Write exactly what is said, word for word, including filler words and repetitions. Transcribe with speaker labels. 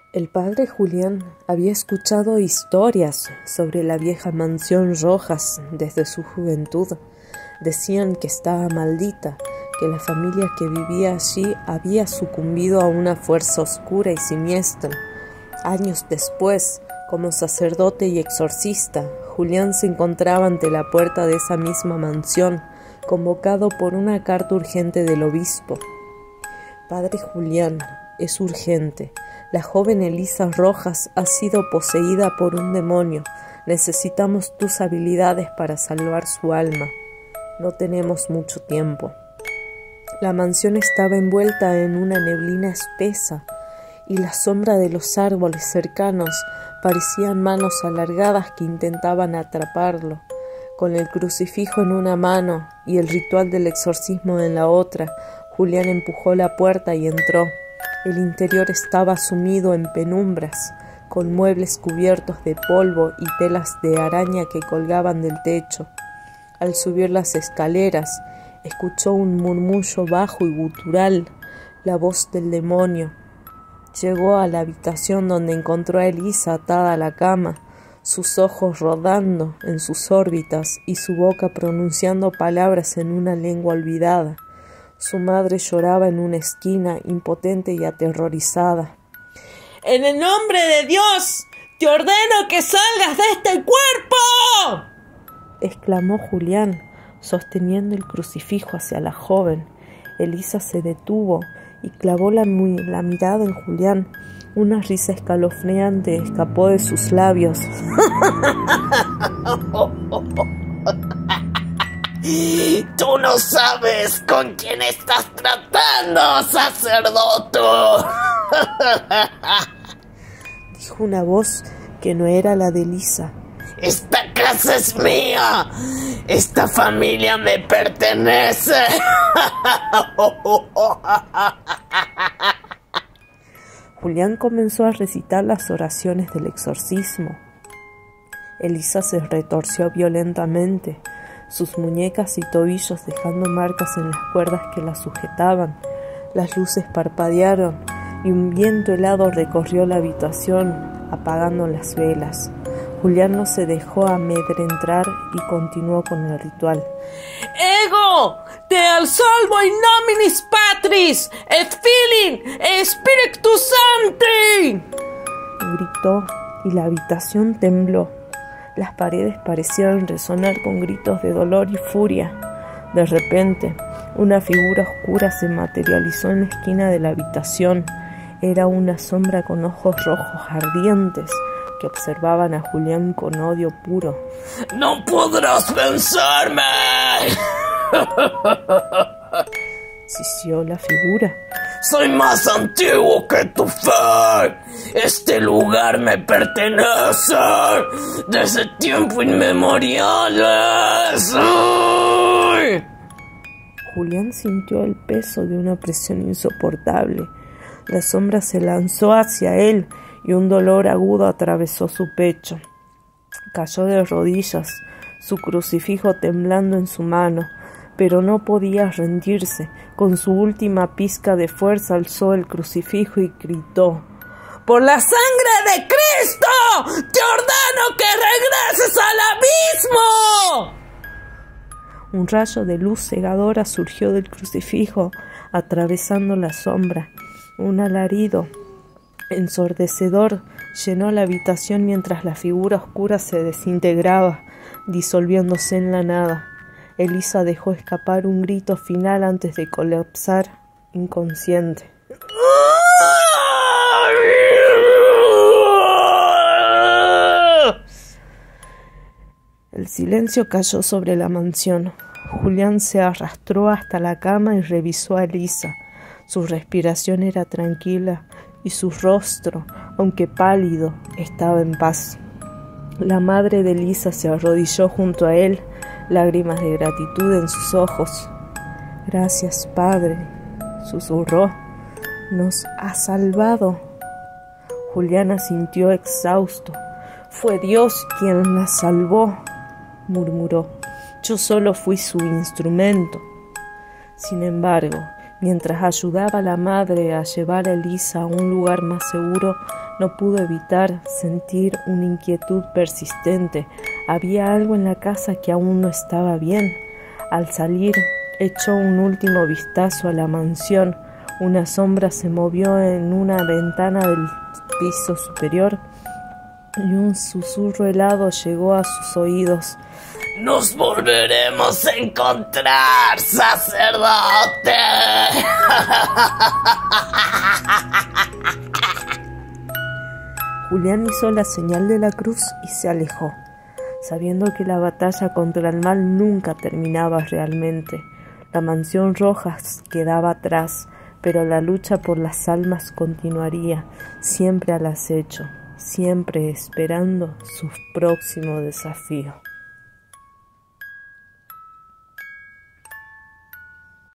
Speaker 1: El padre Julián había escuchado historias sobre la vieja mansión Rojas desde su juventud. Decían que estaba maldita, que la familia que vivía allí había sucumbido a una fuerza oscura y siniestra. Años después, como sacerdote y exorcista, Julián se encontraba ante la puerta de esa misma mansión, convocado por una carta urgente del obispo. Padre Julián, es urgente. La joven Elisa Rojas ha sido poseída por un demonio. Necesitamos tus habilidades para salvar su alma. No tenemos mucho tiempo. La mansión estaba envuelta en una neblina espesa y la sombra de los árboles cercanos parecían manos alargadas que intentaban atraparlo. Con el crucifijo en una mano y el ritual del exorcismo en la otra, Julián empujó la puerta y entró. El interior estaba sumido en penumbras, con muebles cubiertos de polvo y telas de araña que colgaban del techo. Al subir las escaleras, escuchó un murmullo bajo y gutural, la voz del demonio. Llegó a la habitación donde encontró a Elisa atada a la cama, sus ojos rodando en sus órbitas y su boca pronunciando palabras en una lengua olvidada. Su madre lloraba en una esquina, impotente y aterrorizada. «¡En el nombre de Dios, te ordeno que salgas de este cuerpo!», exclamó Julián, sosteniendo el crucifijo hacia la joven. Elisa se detuvo y clavó la, la mirada en Julián. Una risa escalofriante escapó de sus labios.
Speaker 2: ¡Tú no sabes con quién estás tratando, sacerdote!,
Speaker 1: dijo una voz que no era la de Elisa.
Speaker 2: ¡Esta casa es mía! ¡Esta familia me pertenece!
Speaker 1: Julián comenzó a recitar las oraciones del exorcismo. Elisa se retorció violentamente, sus muñecas y tobillos dejando marcas en las cuerdas que la sujetaban. Las luces parpadearon y un viento helado recorrió la habitación, apagando las velas. Julián no se dejó amedrentar y continuó con el ritual.
Speaker 3: «Ego te al salvo in nominis Patris et Filii et Spiritus Sancti»,
Speaker 1: gritó, y la habitación tembló. Las paredes parecían resonar con gritos de dolor y furia. De repente, una figura oscura se materializó en la esquina de la habitación. Era una sombra con ojos rojos ardientes que observaban a Julián con odio puro.
Speaker 2: ¡No podrás vencerme!,
Speaker 1: sisió la figura.
Speaker 2: ¡Soy más antiguo que tu fe! ¡Este lugar me pertenece desde tiempos inmemoriales! ¡Ay!
Speaker 1: Julián sintió el peso de una presión insoportable. La sombra se lanzó hacia él y un dolor agudo atravesó su pecho. Cayó de rodillas, su crucifijo temblando en su mano, pero no podía rendirse. Con su última pizca de fuerza alzó el crucifijo y gritó: «¡Por la sangre de Cristo, te ordeno que regreses al abismo!». Un rayo de luz cegadora surgió del crucifijo, atravesando la sombra. Un alarido ensordecedor llenó la habitación mientras la figura oscura se desintegraba, disolviéndose en la nada. Elisa dejó escapar un grito final antes de colapsar inconsciente. El silencio cayó sobre la mansión. Julián se arrastró hasta la cama y revisó a Elisa. Su respiración era tranquila y su rostro, aunque pálido, estaba en paz. La madre de Elisa se arrodilló junto a él, lágrimas de gratitud en sus ojos. «Gracias, Padre», susurró. «Nos ha salvado». Julián asintió exhausto. «Fue Dios quien la salvó», murmuró. «Yo solo fui su instrumento». Sin embargo, Mientras ayudaba a la madre a llevar a Elisa a un lugar más seguro, no pudo evitar sentir una inquietud persistente. Había algo en la casa que aún no estaba bien. Al salir, echó un último vistazo a la mansión. Una sombra se movió en una ventana del piso superior y un susurro helado llegó a sus oídos.
Speaker 2: ¡Nos volveremos a encontrar, sacerdote!
Speaker 1: Julián hizo la señal de la cruz y se alejó, sabiendo que la batalla contra el mal nunca terminaba realmente. La mansión Rojas quedaba atrás, pero la lucha por las almas continuaría, siempre al acecho, siempre esperando su próximo desafío.